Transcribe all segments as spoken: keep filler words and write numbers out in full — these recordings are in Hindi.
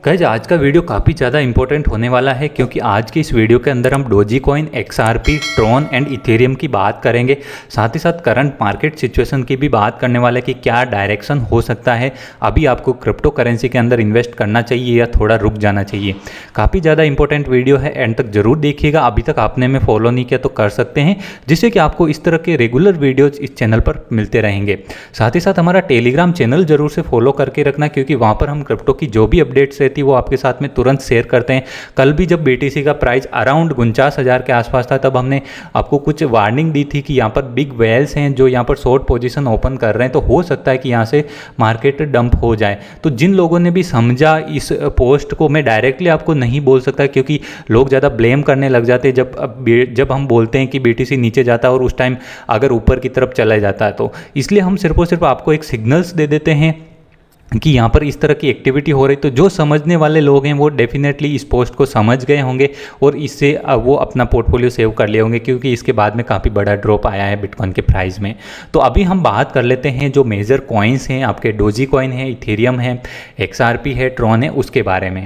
गाइस आज का वीडियो काफ़ी ज़्यादा इंपॉर्टेंट होने वाला है क्योंकि आज के इस वीडियो के अंदर हम Doge coin, XRP, Tron and Ethereum की बात करेंगे। साथ ही साथ करंट मार्केट सिचुएशन की भी बात करने वाले हैं कि क्या डायरेक्शन हो सकता है, अभी आपको क्रिप्टो करेंसी के अंदर इन्वेस्ट करना चाहिए या थोड़ा रुक जाना चाहिए। काफ़ी ज़्यादा इंपॉर्टेंट वीडियो है, एंड तक जरूर देखिएगा। अभी तक आपने में फॉलो नहीं किया तो कर सकते हैं, जिससे कि आपको इस तरह के रेगुलर वीडियोज इस चैनल पर मिलते रहेंगे। साथ ही साथ हमारा टेलीग्राम चैनल जरूर से फॉलो करके रखना, क्योंकि वहाँ पर हम क्रिप्टो की जो भी अपडेट्स रहती है वो आपके साथ में तुरंत शेयर करते हैं। कल भी जब बीटीसी का प्राइस अराउंड उनचास हज़ार के आसपास था, तब हमने आपको कुछ वार्निंग दी थी कि यहाँ पर बिग वेल्स हैं जो यहाँ पर शॉर्ट पोजीशन ओपन कर रहे हैं, तो हो सकता है कि यहाँ से मार्केट डंप हो जाए। तो जिन लोगों ने भी समझा इस पोस्ट को, मैं डायरेक्टली आपको नहीं बोल सकता क्योंकि लोग ज़्यादा ब्लेम करने लग जाते हैं जब जब हम बोलते हैं कि बीटीसी नीचे जाता है और उस टाइम अगर ऊपर की तरफ चला जाता है। तो इसलिए हम सिर्फ और सिर्फ आपको एक सिग्नल्स दे देते हैं कि यहाँ पर इस तरह की एक्टिविटी हो रही। तो जो समझने वाले लोग हैं वो डेफिनेटली इस पोस्ट को समझ गए होंगे और इससे वो अपना पोर्टफोलियो सेव कर लिए होंगे, क्योंकि इसके बाद में काफ़ी बड़ा ड्रॉप आया है बिटकॉइन के प्राइस में। तो अभी हम बात कर लेते हैं जो मेजर कॉइन्स हैं आपके, डोजी कॉइन है, इथेरियम है, एक्सआरपी है, ट्रॉन है, उसके बारे में।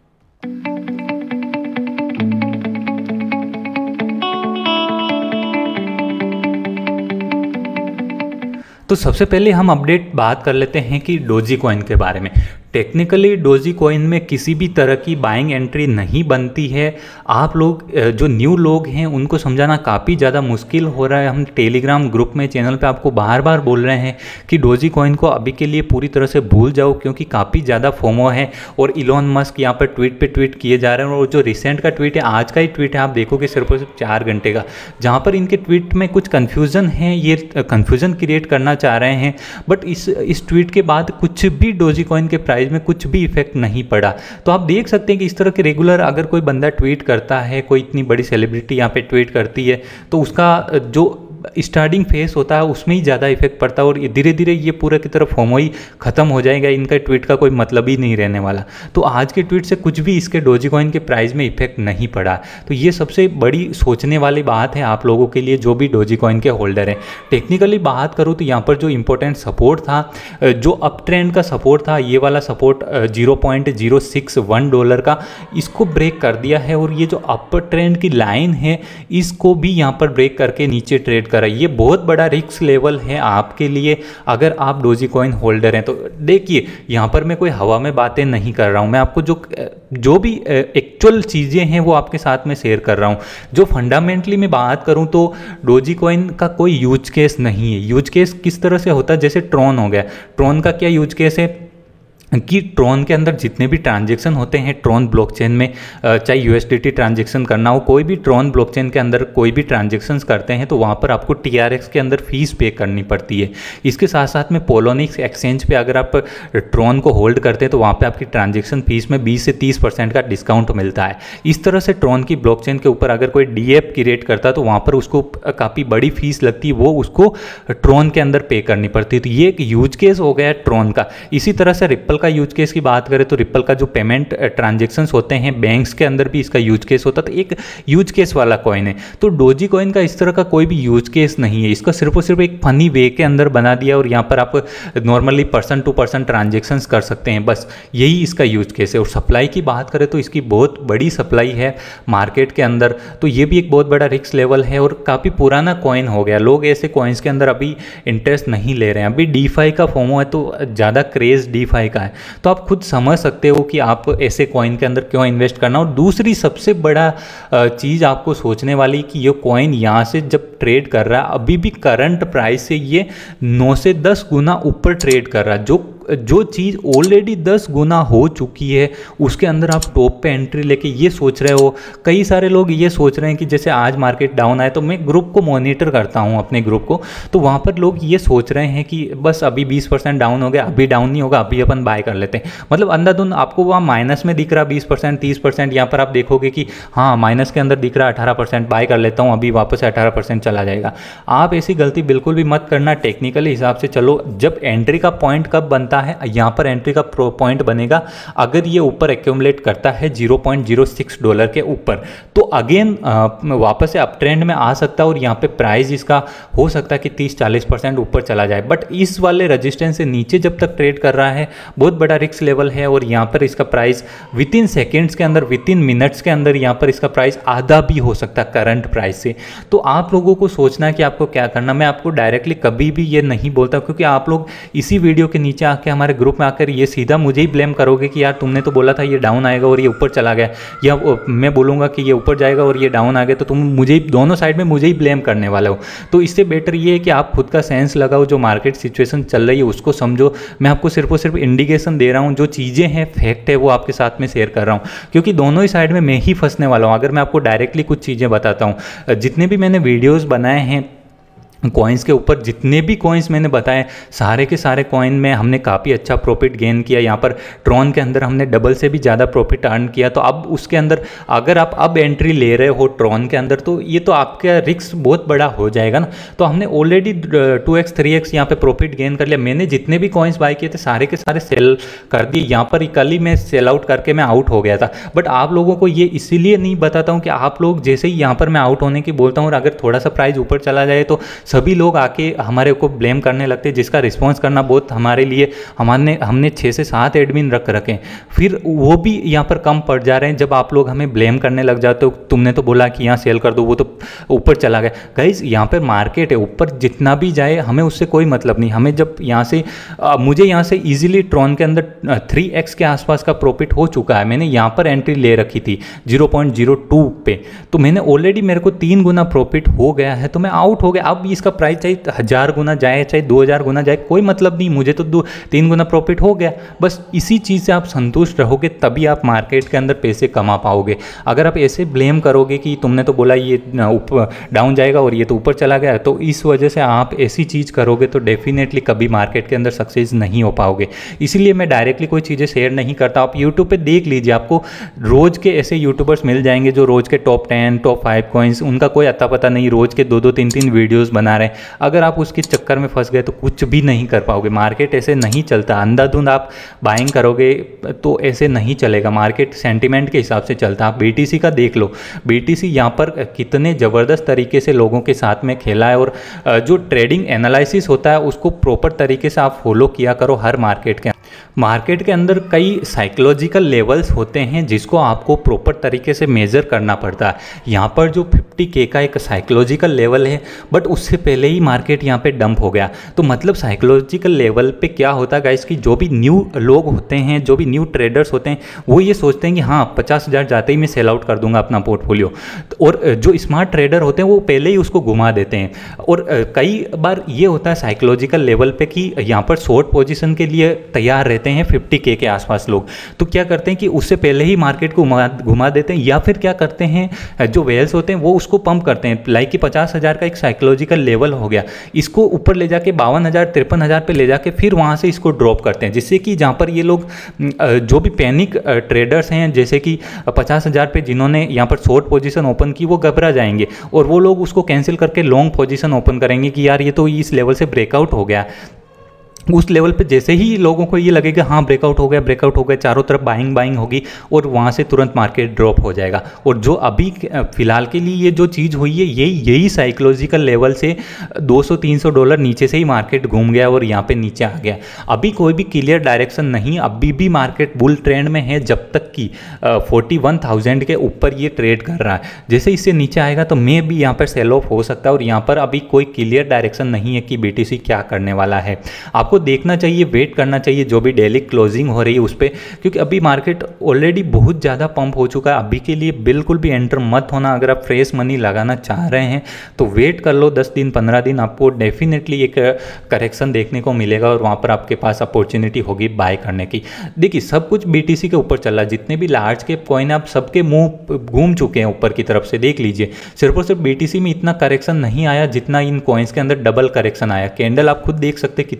तो सबसे पहले हम अपडेट बात कर लेते हैं कि डोजी कॉइन के बारे में। टेक्निकली डोजी कॉइन में किसी भी तरह की बाइंग एंट्री नहीं बनती है। आप लोग जो न्यू लोग हैं उनको समझाना काफ़ी ज़्यादा मुश्किल हो रहा है। हम टेलीग्राम ग्रुप में, चैनल पे आपको बार बार बोल रहे हैं कि डोजी कॉइन को अभी के लिए पूरी तरह से भूल जाओ, क्योंकि काफ़ी ज़्यादा फोमो है और इलॉन मस्क यहाँ पर ट्वीट पे ट्वीट किए जा रहे हैं। और जो रिसेंट का ट्वीट है, आज का ही ट्वीट है, आप देखोगे सिर्फ और सिर्फ चार घंटे का, जहाँ पर इनके ट्वीट में कुछ कन्फ्यूज़न है, ये कन्फ्यूज़न क्रिएट करना चाह रहे हैं। बट इस इस ट्वीट के बाद कुछ भी डोजी कॉइन के प्राइस में कुछ भी इफेक्ट नहीं पड़ा। तो आप देख सकते हैं कि इस तरह के रेगुलर अगर कोई बंदा ट्वीट करता है, कोई इतनी बड़ी सेलिब्रिटी यहाँ पे ट्वीट करती है, तो उसका जो स्टार्टिंग फेस होता है उसमें ही ज़्यादा इफेक्ट पड़ता है और धीरे धीरे ये पूरे की तरफ फोमो ही खत्म हो जाएगा। इनका ट्वीट का कोई मतलब ही नहीं रहने वाला। तो आज के ट्वीट से कुछ भी इसके डोजी कॉइन के प्राइस में इफेक्ट नहीं पड़ा। तो ये सबसे बड़ी सोचने वाली बात है आप लोगों के लिए जो भी डोजी कॉइन के होल्डर हैं। टेक्निकली बात करूँ तो यहाँ पर जो इंपॉर्टेंट सपोर्ट था, जो अप ट्रेंड का सपोर्ट था, ये वाला support zero point zero six one dollar का, इसको ब्रेक कर दिया है। और ये जो अपर ट्रेंड की लाइन है इसको भी यहाँ पर ब्रेक करके नीचे ट्रेड करा। ये बहुत बड़ा रिस्क लेवल है आपके लिए अगर आप डोजी कॉइन होल्डर हैं। तो देखिए, यहाँ पर मैं कोई हवा में बातें नहीं कर रहा हूँ, मैं आपको जो जो भी एक्चुअल चीज़ें हैं वो आपके साथ में शेयर कर रहा हूँ। जो फंडामेंटली मैं बात करूँ तो डोजी कॉइन का कोई यूज केस नहीं है। यूज केस किस तरह से होता है, जैसे ट्रॉन हो गया। ट्रॉन का क्या यूज केस है कि ट्रॉन के अंदर जितने भी ट्रांजैक्शन होते हैं ट्रॉन ब्लॉकचेन में, चाहे यूएसडीटी ट्रांजैक्शन करना हो, कोई भी ट्रॉन ब्लॉकचेन के अंदर कोई भी ट्रांजैक्शंस करते हैं तो वहाँ पर आपको टीआरएक्स के अंदर फीस पे करनी पड़ती है। इसके साथ साथ में पोलोनिक्स एक्सचेंज पे अगर आप ट्रॉन को होल्ड करते हैं तो वहाँ पर आपकी ट्रांजेक्शन फीस में बीस से तीस परसेंट का डिस्काउंट मिलता है। इस तरह से ट्रॉन की ब्लॉकचेन के ऊपर अगर कोई डीएप क्रिएट करता है तो वहाँ पर उसको काफ़ी बड़ी फीस लगती है, वो उसको ट्रॉन के अंदर पे करनी पड़ती है। तो ये एक यूज केस हो गया ट्रॉन का। इसी तरह से रिप्पल का यूज केस की बात करें तो रिप्पल का जो पेमेंट ट्रांजैक्शंस होते हैं बैंक्स के अंदर भी इसका यूज केस होता है। तो एक यूज केस वाला कॉइन है। तो डोजी कॉइन का इस तरह का कोई भी यूज केस नहीं है। इसका सिर्फ और सिर्फ एक फनी वे के अंदर बना दिया और यहाँ पर आप normally person to person transactions कर सकते हैं, बस यही इसका यूज केस है। और सप्लाई की बात करें तो इसकी बहुत बड़ी सप्लाई है मार्केट के अंदर। तो ये भी एक बहुत बड़ा रिस्क लेवल है और काफ़ी पुराना कॉइन हो गया। लोग ऐसे कॉइन्स के अंदर अभी इंटरेस्ट नहीं ले रहे हैं। अभी डीफाई का फोमो है तो ज़्यादा क्रेज डीफाई का है। तो आप खुद समझ सकते हो कि आप ऐसे कॉइन के अंदर क्यों इन्वेस्ट करना। और दूसरी सबसे बड़ा चीज़ आपको सोचने वाली कि ये कॉइन यहाँ से जब ट्रेड कर रहा है, अभी भी करंट प्राइस से ये नौ से दस गुना ऊपर ट्रेड कर रहा है। जो जो चीज़ ऑलरेडी दस गुना हो चुकी है उसके अंदर आप टॉप पे एंट्री लेके ये सोच रहे हो। कई सारे लोग ये सोच रहे हैं कि जैसे आज मार्केट डाउन आए, तो मैं ग्रुप को मॉनिटर करता हूँ अपने ग्रुप को, तो वहाँ पर लोग ये सोच रहे हैं कि बस अभी बीस परसेंट डाउन हो गया, अभी डाउन नहीं होगा, अभी अपन बाय कर लेते हैं। मतलब अंधाधुंध आपको वहाँ माइनस में दिख रहा बीस परसेंट तीस परसेंट, यहाँ पर आप देखोगे कि हाँ माइनस के अंदर दिख रहा अठारह परसेंट, बाय कर लेता हूँ, अभी वापस अठारह परसेंट चला जाएगा। आप ऐसी गलती बिल्कुल भी मत करना। टेक्निकली हिसाब से चलो। जब एंट्री का पॉइंट कब बनता बनता है, यहाँ पर एंट्री का पॉइंट बनेगा अगर ये ऊपर एक्यूमुलेट करता है zero point zero six dollar के ऊपर, तो अगेन वापस से अप ट्रेंड में आ सकता है और यहाँ पे प्राइस इसका हो सकता है कि तीस चालीस परसेंट ऊपर चला जाए। बट इस वाले रजिस्टेंस से नीचे जब तक ट्रेड कर रहा है बहुत बड़ा रिस्क लेवल है और यहाँ पर इसका प्राइस विद इन सेकेंड्स के अंदर, विद इन मिनट्स के अंदर यहाँ पर इसका प्राइस आधा भी हो सकता है करंट प्राइस से। तो आप लोगों को सोचना है कि आपको क्या करना। मैं आपको डायरेक्टली कभी भी ये नहीं बोलता, क्योंकि आप लोग इसी वीडियो के नीचे आके हमारे ग्रुप में आकर ये सीधा मुझे ही ब्लेम करोगे कि यार तुमने तो बोला था ये डाउन आएगा और ये ऊपर चला गया, या मैं बोलूँगा कि ये ऊपर जाएगा और ये डाउन आ गया, तो तुम मुझे ही, दोनों साइड में मुझे ही ब्लेम करने वाला हो। तो इससे बेटर ये है कि आप खुद का सेंस लगाओ, जो मार्केट सिचुएशन चल रही है उसको समझो। मैं आपको सिर्फ और सिर्फ इंडिकेशन दे रहा हूँ, जो चीज़ें हैं फैक्ट है वो आपके साथ में शेयर कर रहा हूँ, क्योंकि दोनों ही साइड में मैं ही फंसने वाला हूँ। अगर मैं आपको डायरेक्टली कुछ चीज़ें बताता हूँ, जितने भी मैंने वीडियोज़ बनाए हैं कॉइन्स के ऊपर, जितने भी कॉइन्स मैंने बताए सारे के सारे कॉइन में हमने काफ़ी अच्छा प्रॉफिट गेन किया। यहाँ पर ट्रॉन के अंदर हमने डबल से भी ज़्यादा प्रॉफिट अर्न किया। तो अब उसके अंदर अगर आप अब एंट्री ले रहे हो ट्रॉन के अंदर, तो ये तो आपका रिस्क बहुत बड़ा हो जाएगा ना। तो हमने already two X three X यहाँ पे प्रॉफिट गेन कर लिया। मैंने जितने भी कॉइन्स बाय किए थे सारे के सारे सेल कर दिए। यहाँ पर कल ही मैं सेल आउट करके मैं आउट हो गया था। बट आप लोगों को ये इसीलिए नहीं बताता हूँ कि आप लोग जैसे ही यहाँ पर मैं आउट होने की बोलता हूँ और अगर थोड़ा सा प्राइस ऊपर चला जाए तो सभी लोग आके हमारे को ब्लेम करने लगते हैं, जिसका रिस्पॉन्स करना बहुत हमारे लिए, हमारे हमने छः से सात एडमिन रख रखे हैं, फिर वो भी यहाँ पर कम पड़ जा रहे हैं जब आप लोग हमें ब्लेम करने लग जाते हो। तुमने तो बोला कि यहाँ सेल कर दो, वो तो ऊपर चला गया। गाइस यहाँ पर मार्केट है, ऊपर जितना भी जाए हमें उससे कोई मतलब नहीं। हमें जब यहाँ से आ, मुझे यहाँ से ईजिली ट्रॉन के अंदर थ्री एक्स के आसपास का प्रॉफिट हो चुका है। मैंने यहाँ पर एंट्री ले रखी थी जीरो पॉइंट जीरो टू पे, तो मैंने ऑलरेडी, मेरे को तीन गुना प्रॉफिट हो गया है, तो मैं आउट हो गया। अब इसका प्राइस चाहे हजार गुना जाए चाहे दो हजार गुना जाए कोई मतलब नहीं, मुझे तो दो तीन गुना प्रॉफिट हो गया। बस इसी चीज़ से आप संतुष्ट रहोगे तभी आप मार्केट के अंदर पैसे कमा पाओगे। अगर आप ऐसे ब्लेम करोगे कि तुमने तो बोला ये ऊपर डाउन जाएगा और ये तो ऊपर चला गया, तो इस वजह से आप ऐसी चीज़ करोगे तो डेफिनेटली कभी मार्केट के अंदर सक्सेस नहीं हो पाओगे। इसीलिए मैं डायरेक्टली कोई चीज़ें शेयर नहीं करता। आप यूट्यूब पे देख लीजिए, आपको रोज़ के ऐसे यूट्यूबर्स मिल जाएंगे जो रोज़ के top ten top five coins, उनका कोई अता पता नहीं, रोज़ के दो दो तीन तीन वीडियोज़ बना रहे हैं। अगर आप उसके चक्कर में फंस गए तो कुछ भी नहीं कर पाओगे। मार्केट ऐसे नहीं चलता, अंधाधुंध आप बाइंग करोगे तो ऐसे नहीं चलेगा। मार्केट सेंटीमेंट के हिसाब से चलता है। आप बीटीसी का देख लो, बीटीसी यहाँ पर कितने ज़बरदस्त तरीके से लोगों के साथ में खेला है, और जो ट्रेडिंग एनालिसिस होता है उसको प्रॉपर तरीके से आप फॉलो किया करो। हर मार्केट के मार्केट के अंदर कई साइकोलॉजिकल लेवल्स होते हैं जिसको आपको प्रॉपर तरीके से मेज़र करना पड़ता है। यहाँ पर जो फिफ्टी के का एक साइकोलॉजिकल लेवल है, बट उससे पहले ही मार्केट यहाँ पे डंप हो गया। तो मतलब साइकोलॉजिकल लेवल पे क्या होता है गाइस, कि जो भी न्यू लोग होते हैं, जो भी न्यू ट्रेडर्स होते हैं, वो ये सोचते हैं कि हाँ पचास हज़ार जाते ही मैं सेल आउट कर दूंगा अपना पोर्टफोलियो। और जो स्मार्ट ट्रेडर होते हैं वो पहले ही उसको घुमा देते हैं। और कई बार ये होता है साइकोलॉजिकल लेवल पे कि यहाँ पर शॉर्ट पोजीशन के लिए तैयार रहते हैं फिफ्टी के के आसपास लोग, तो क्या करते हैं कि उससे पहले ही मार्केट को घुमा देते हैं, या फिर क्या करते हैं जो वेल्स होते हैं वो उसको पंप करते हैं। लाइक कि पचास हज़ार का एक साइकोलॉजिकल लेवल हो गया, इसको ऊपर ले जाके बावन हज़ार तिरपन हज़ार पे ले जाके फिर वहाँ से इसको ड्रॉप करते हैं, जिससे कि जहाँ पर ये लोग जो भी पैनिक ट्रेडर्स हैं, जैसे कि पचास हज़ार पे जिन्होंने यहाँ पर शॉर्ट पोजीशन ओपन की, वो घबरा जाएंगे और वो लोग उसको कैंसिल करके लॉन्ग पोजीशन ओपन करेंगे कि यार ये तो इस लेवल से ब्रेकआउट हो गया। उस लेवल पे जैसे ही लोगों को ये लगेगा हाँ ब्रेकआउट हो गया ब्रेकआउट हो गया, चारों तरफ बाइंग बाइंग होगी और वहाँ से तुरंत मार्केट ड्रॉप हो जाएगा। और जो अभी फिलहाल के लिए ये जो चीज़ हुई है, यही यही साइकोलॉजिकल लेवल से दो सौ तीन सौ डॉलर नीचे से ही मार्केट घूम गया और यहाँ पे नीचे आ गया। अभी कोई भी क्लियर डायरेक्शन नहीं, अभी भी मार्केट बुल ट्रेंड में है जब तक कि फोर्टी वन थाउजेंड के ऊपर ये ट्रेड कर रहा है। जैसे इससे नीचे आएगा तो मे भी यहाँ पर सेल ऑफ हो सकता है, और यहाँ पर अभी कोई क्लियर डायरेक्शन नहीं है कि बीटीसी क्या करने वाला है। आपको देखना चाहिए, वेट करना चाहिए जो भी डेली क्लोजिंग हो रही है उस पर, क्योंकि अभी मार्केट ऑलरेडी बहुत ज़्यादा पंप हो चुका है। अभी के लिए बिल्कुल भी एंटर मत होना। अगर आप फ्रेश मनी लगाना चाह रहे हैं तो वेट कर लो दस दिन पंद्रह दिन, आपको डेफिनेटली एक करेक्शन देखने को मिलेगा और वहाँ पर आपके पास अपॉर्चुनिटी होगी बाय करने की। देखिए सब कुछ बीटीसी के ऊपर चल रहा है, जितने भी लार्ज कैप कॉइन आप सबके मुंह घूम चुके हैं ऊपर की तरफ से, देख लीजिए। सिर्फ और सिर्फ बीटीसी में इतना करेक्शन नहीं आया जितना इन कॉइन्स के अंदर डबल करेक्शन आया। कैंडल आप खुद देख सकते हैं कितनी बड़ी बड़ी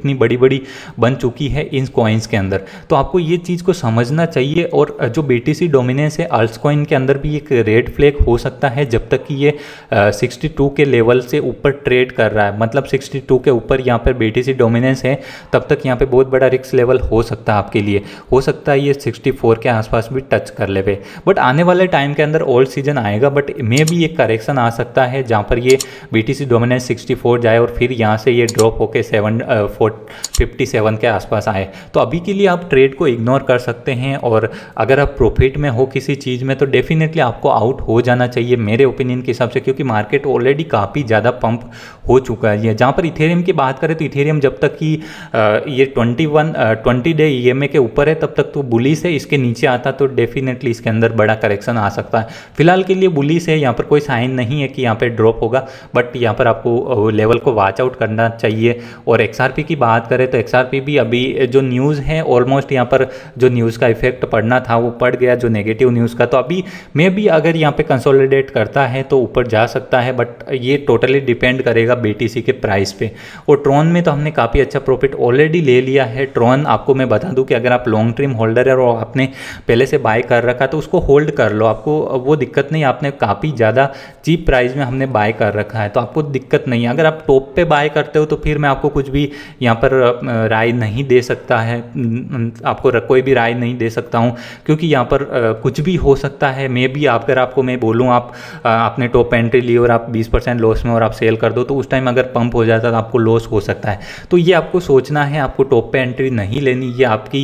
बड़ी बन चुकी है इन कॉइन्स के अंदर। तो आपको ये चीज़ को समझना चाहिए। और जो बीटीसी डोमिनेंस है अल्ट्स कॉइन के अंदर भी एक रेड फ्लैग हो सकता है जब तक कि ये सिक्सटी टू के लेवल से ऊपर ट्रेड कर रहा है, मतलब सिक्सटी टू के ऊपर यहाँ पर बीटीसी डोमिनेंस है, तब तक यहाँ पे बहुत बड़ा रिस्क लेवल हो सकता है आपके लिए। हो सकता है ये सिक्सटी फोर के आसपास भी टच कर ले। बट आने वाले टाइम के अंदर ओल्ड सीजन आएगा, बट मे भी एक करेक्शन आ सकता है जहाँ पर ये बीटीसी डोमिनेंस सिक्सटी फोर जाए और फिर यहाँ से ये ड्रॉप होकर सेवन फोर फिफ्टी सेवन के आसपास आए। तो अभी के लिए आप ट्रेड को इग्नोर कर सकते हैं। और अगर आप प्रॉफिट में हो किसी चीज़ में तो डेफिनेटली आपको आउट हो जाना चाहिए मेरे ओपिनियन के हिसाब से, क्योंकि मार्केट ऑलरेडी काफ़ी ज़्यादा पंप हो चुका है। जहाँ पर इथेरियम की बात करें तो इथेरियम जब तक कि ये twenty one twenty day E M A के ऊपर है तब तक तो बुलिश है, इसके नीचे आता तो डेफिनेटली इसके अंदर बड़ा करेक्शन आ सकता है। फिलहाल के लिए बुलिश है, यहाँ पर कोई साइन नहीं है कि यहाँ पे ड्रॉप होगा, बट यहाँ पर आपको लेवल को वॉच आउट करना चाहिए। और एक्सआरपी की बात करें तो एक्सआरपी भी अभी जो न्यूज़ है ऑलमोस्ट यहाँ पर जो न्यूज़ का इफेक्ट पड़ना था वो पड़ गया, जो नेगेटिव न्यूज़ का। तो अभी मे भी अगर यहाँ पे कंसोलिडेट करता है तो ऊपर जा सकता है, बट ये टोटली डिपेंड करेगा बीटीसी के प्राइस पे। और ट्रॉन में तो हमने काफ़ी अच्छा प्रॉफिट ऑलरेडी ले लिया है। ट्रॉन आपको मैं बता दूं कि अगर आप लॉन्ग टर्म होल्डर है और आपने पहले से बाय कर रखा तो उसको होल्ड कर लो, आपको वो दिक्कत नहीं। आपने काफ़ी ज़्यादा चीप प्राइस में हमने बाय कर रखा है तो आपको दिक्कत नहीं है। अगर आप टॉप पे बाय करते हो तो फिर मैं आपको कुछ भी यहाँ पर राय नहीं दे सकता है, आपको कोई भी राय नहीं दे सकता हूँ, क्योंकि यहाँ पर कुछ भी हो सकता है। मे भी अगर आपको मैं बोलूँ आप आपने टॉप एंट्री ली और आप बीस परसेंट लॉस में और आप सेल कर दो तो उस टाइम अगर पंप हो जाता तो आपको लॉस हो सकता है। तो ये आपको सोचना है, आपको टॉप पे एंट्री नहीं लेनी, ये आपकी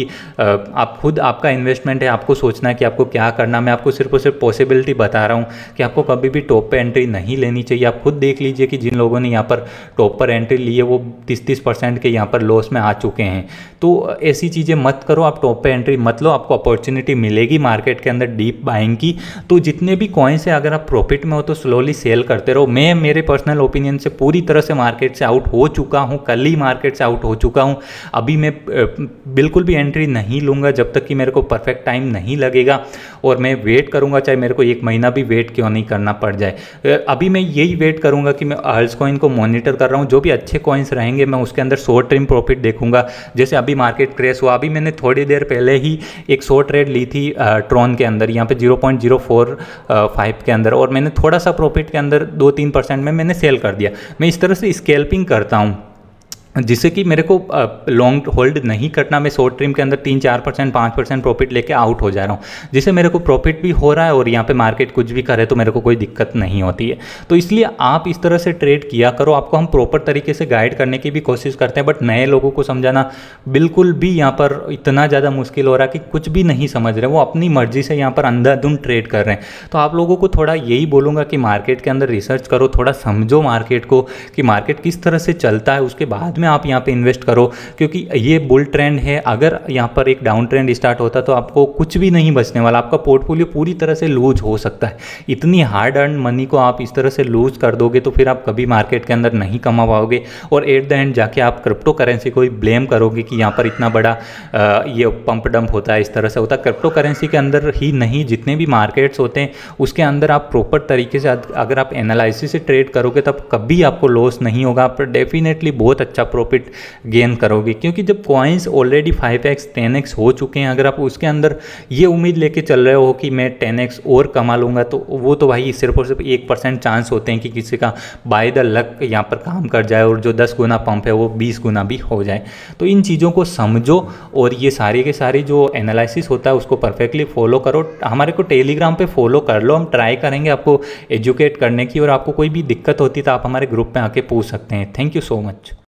आप खुद आपका इन्वेस्टमेंट है, आपको सोचना है कि आपको क्या करना। मैं आपको सिर्फ और सिर्फ पॉसिबिलिटी बता रहा हूँ कि आपको कभी भी टॉप पे एंट्री नहीं लेनी चाहिए। आप खुद देख लीजिए कि जिन लोगों ने यहाँ पर टॉप पर एंट्री ली है वो तीस तीस परसेंट के यहाँ पर लॉस में आ चुके हैं। तो ऐसी चीज़ें मत करो, आप टॉप पे एंट्री मत लो। आपको अपॉर्चुनिटी मिलेगी मार्केट के अंदर डीप बाइंग की, तो जितने भी कॉइन्स है अगर आप प्रॉफिट में हो तो स्लोली सेल करते रहो। मैं मेरे पर्सनल ओपिनियन से पूरी तरह से मार्केट से आउट हो चुका हूँ, कल ही मार्केट से आउट हो चुका हूँ। अभी मैं बिल्कुल भी एंट्री नहीं लूँगा जब तक कि मेरे को परफेक्ट टाइम नहीं लगेगा, और मैं वेट करूँगा चाहे मेरे को एक महीना भी वेट क्यों नहीं करना पड़ जाए। अभी मैं यही वेट करूँगा कि मैं अल्ट्स कॉइन को मॉनिटर कर रहा हूँ, जो भी अच्छे कॉइन्स रहेंगे मैं उसके अंदर शॉर्ट टर्म प्रॉफिट देखूंगा। जैसे अभी मार्केट क्रैश हुआ, अभी मैंने थोड़ी देर पहले ही एक शॉर्ट ट्रेड ली थी ट्रॉन के अंदर यहाँ पे zero point zero four five के अंदर, और मैंने थोड़ा सा प्रॉफिट के अंदर दो तीन परसेंट में मैंने सेल कर दिया। मैं इस तरह से स्कैल्पिंग करता हूँ जिससे कि मेरे को लॉन्ग होल्ड नहीं करना। मैं शॉर्ट टर्म के अंदर तीन चार परसेंट पाँच परसेंट प्रॉफिट लेके आउट हो जा रहा हूँ, जिससे मेरे को प्रॉफिट भी हो रहा है और यहाँ पे मार्केट कुछ भी करे तो मेरे को कोई दिक्कत नहीं होती है। तो इसलिए आप इस तरह से ट्रेड किया करो। आपको हम प्रॉपर तरीके से गाइड करने की भी कोशिश करते हैं, बट नए लोगों को समझाना बिल्कुल भी यहाँ पर इतना ज़्यादा मुश्किल हो रहा है कि कुछ भी नहीं समझ रहे, वो अपनी मर्जी से यहाँ पर अंधाधुंध ट्रेड कर रहे हैं। तो आप लोगों को थोड़ा यही बोलूँगा कि मार्केट के अंदर रिसर्च करो, थोड़ा समझो मार्केट को कि मार्केट किस तरह से चलता है, उसके बाद में आप यहाँ पे इन्वेस्ट करो। क्योंकि ये बुल ट्रेंड है, अगर यहाँ पर एक डाउन ट्रेंड स्टार्ट होता तो आपको कुछ भी नहीं बचने वाला, आपका पोर्टफोलियो पूरी तरह से लूज हो सकता है। इतनी हार्ड अर्न मनी को आप इस तरह से लूज कर दोगे तो फिर आप कभी मार्केट के अंदर नहीं कमा पाओगे, और एट द एंड जाके आप क्रिप्टो करेंसी को ही ब्लेम करोगे कि यहाँ पर इतना बड़ा आ, ये पंप डंप होता है, इस तरह से होता है। क्रिप्टो करेंसी के अंदर ही नहीं, जितने भी मार्केट्स होते हैं उसके अंदर आप प्रॉपर तरीके से अगर आप एनालिसिस से ट्रेड करोगे तब कभी आपको लॉस नहीं होगा, आप डेफिनेटली बहुत अच्छा प्रॉफिट गेन करोगे। क्योंकि जब coins already five X ten X हो चुके हैं, अगर आप उसके अंदर ये उम्मीद लेके चल रहे हो कि मैं टेन एक्स और कमा लूँगा, तो वो तो भाई सिर्फ और सिर्फ एक परसेंट चांस होते हैं कि किसी का बाय द लक यहाँ पर काम कर जाए और जो दस गुना पंप है वो बीस गुना भी हो जाए। तो इन चीज़ों को समझो और ये सारी के सारी जो एनालिसिस होता है उसको परफेक्टली फॉलो करो। हमारे को टेलीग्राम पे फॉलो कर लो, हम ट्राई करेंगे आपको एजुकेट करने की, और आपको कोई भी दिक्कत होती तो आप हमारे ग्रुप में आके पूछ सकते हैं। Thank you so much.